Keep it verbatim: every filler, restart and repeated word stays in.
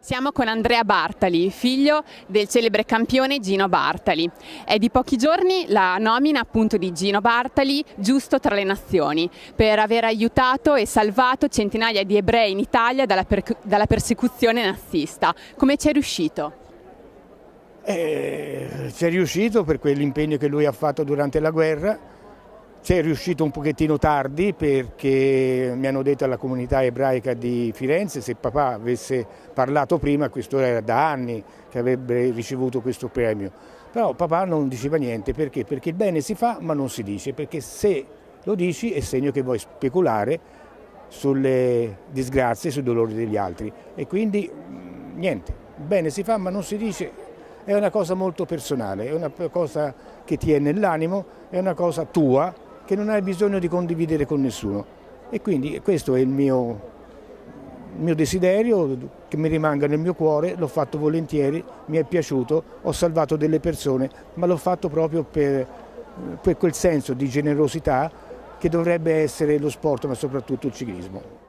Siamo con Andrea Bartali, figlio del celebre campione Gino Bartali. È di pochi giorni la nomina appunto di Gino Bartali, giusto tra le nazioni, per aver aiutato e salvato centinaia di ebrei in Italia dalla, per dalla persecuzione nazista. Come ci è riuscito? Eh, ci è riuscito per quell'impegno che lui ha fatto durante la guerra. Ci è riuscito un pochettino tardi perché mi hanno detto alla comunità ebraica di Firenze se papà avesse parlato prima, questo era da anni che avrebbe ricevuto questo premio. Però papà non diceva niente, perché? Perché il bene si fa ma non si dice, perché se lo dici è segno che vuoi speculare sulle disgrazie, sui dolori degli altri. E quindi niente, il bene si fa ma non si dice. È una cosa molto personale, è una cosa che ti è nell'animo, è una cosa tua che non hai bisogno di condividere con nessuno. E quindi questo è il mio, il mio desiderio, che mi rimanga nel mio cuore, l'ho fatto volentieri, mi è piaciuto, ho salvato delle persone, ma l'ho fatto proprio per, per quel senso di generosità che dovrebbe essere lo sport, ma soprattutto il ciclismo.